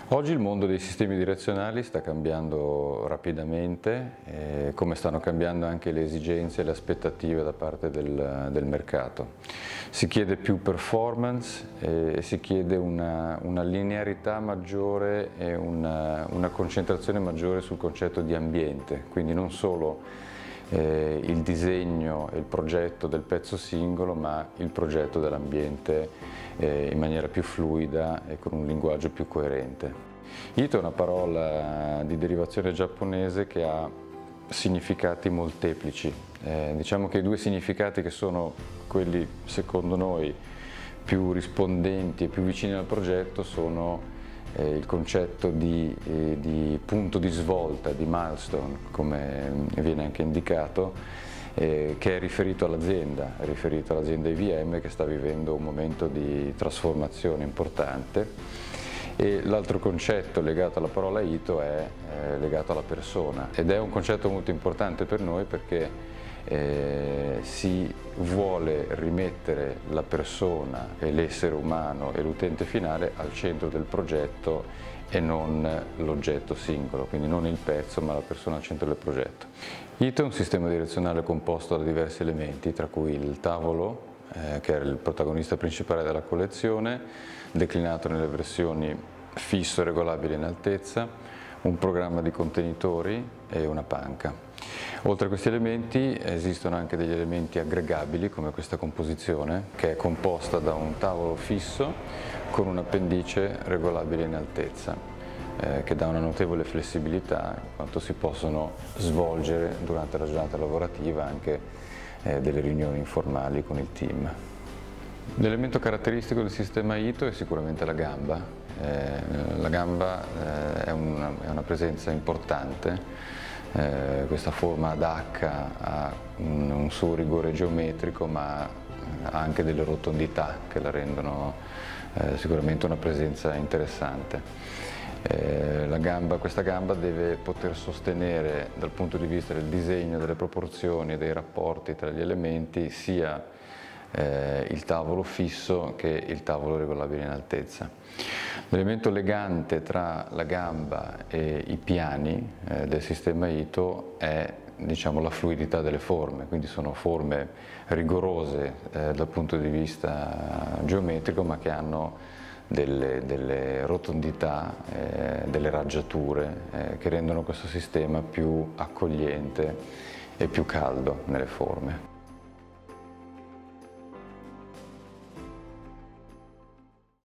Oggi il mondo dei sistemi direzionali sta cambiando rapidamente, come stanno cambiando anche le esigenze e le aspettative da parte del mercato. Si chiede più performance e si chiede una linearità maggiore e una concentrazione maggiore sul concetto di ambiente, quindi non solo il disegno e il progetto del pezzo singolo, ma il progetto dell'ambiente in maniera più fluida e con un linguaggio più coerente. Ito è una parola di derivazione giapponese che ha significati molteplici. Diciamo che i due significati che sono quelli, secondo noi, più rispondenti e più vicini al progetto sono il concetto di punto di svolta, di milestone, come viene anche indicato, che è riferito all'azienda IBM, che sta vivendo un momento di trasformazione importante. E l'altro concetto legato alla parola Ito è legato alla persona, ed è un concetto molto importante per noi perché si vuole rimettere la persona e l'essere umano e l'utente finale al centro del progetto e non l'oggetto singolo, quindi non il pezzo ma la persona al centro del progetto. Ito è un sistema direzionale composto da diversi elementi, tra cui il tavolo, che è il protagonista principale della collezione, declinato nelle versioni fisso e regolabile in altezza, un programma di contenitori e una panca. Oltre a questi elementi esistono anche degli elementi aggregabili, come questa composizione, che è composta da un tavolo fisso con un appendice regolabile in altezza, che dà una notevole flessibilità in quanto si possono svolgere durante la giornata lavorativa anche delle riunioni informali con il team. L'elemento caratteristico del sistema Ito è sicuramente la gamba. La gamba è una presenza importante, questa forma ad H ha un suo rigore geometrico, ma ha anche delle rotondità che la rendono sicuramente una presenza interessante. Questa gamba deve poter sostenere dal punto di vista del disegno, delle proporzioni e dei rapporti tra gli elementi sia il tavolo fisso che il tavolo regolabile in altezza. L'elemento legante tra la gamba e i piani del sistema Ito è, diciamo, la fluidità delle forme, quindi sono forme rigorose dal punto di vista geometrico, ma che hanno delle rotondità, delle raggiature che rendono questo sistema più accogliente e più caldo nelle forme.